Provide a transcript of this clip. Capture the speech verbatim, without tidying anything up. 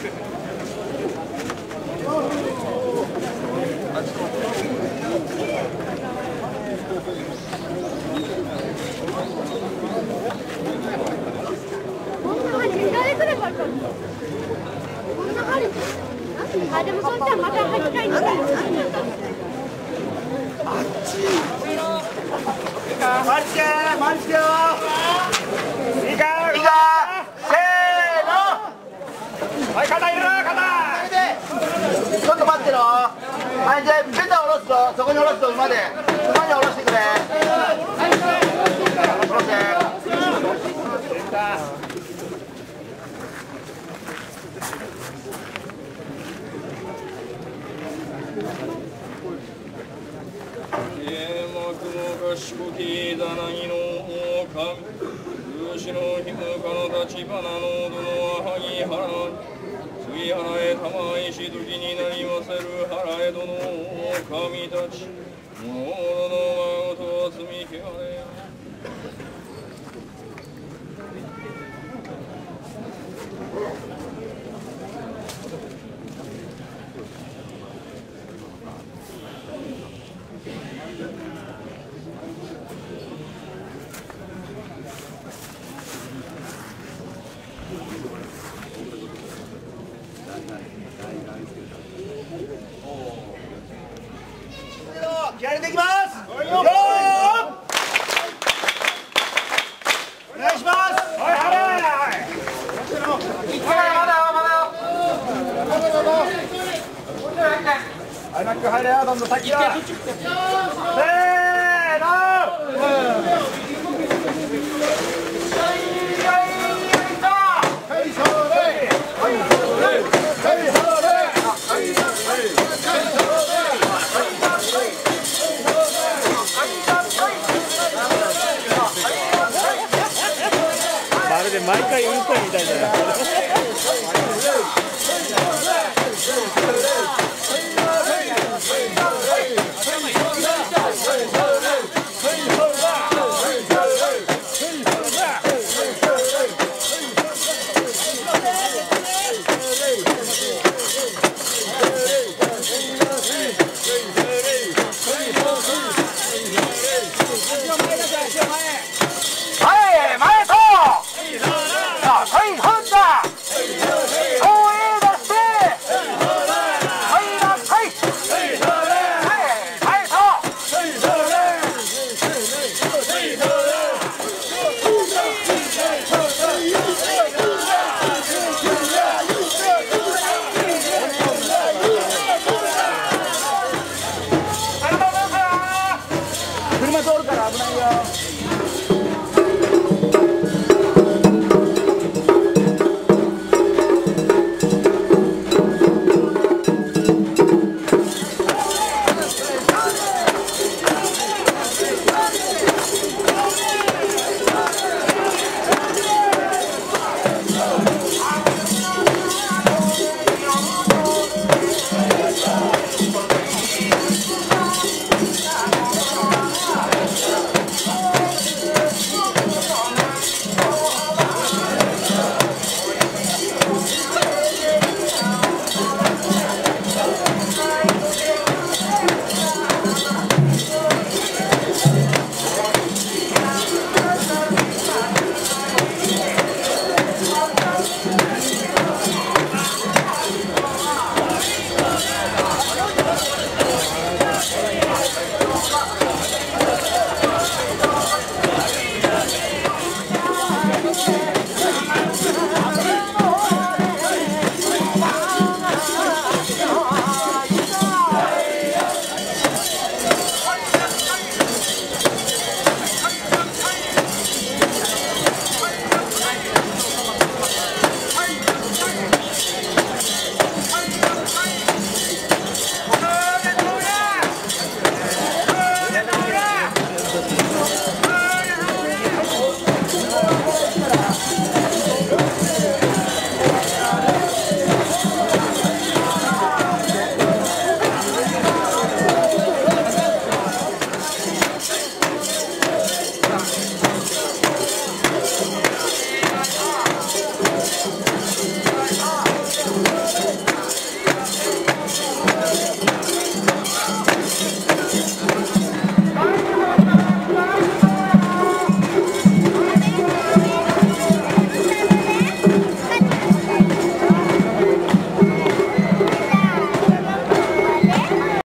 あ、でもそうしたらまたはちかいに。あっち。マジで、マジでよ。いいか、いいか。せーの。はい、肩入れろ、肩。ちょっと待ってろ。はい、じゃあ、ベタ下ろすと、そこに下ろすと馬で、馬に下ろしてくれ。下ろして。 四国ざなぎの狼、牛のひむかの立花のどのはぎ払い、次払え玉石時になりませる払えどの狼たち、物の真とは積みきわれ。 気合い入れていきます。よー。お願いします。はいはいはい。まだまだまだ。はい、ナック入れよ、どんどん先よ。せーの。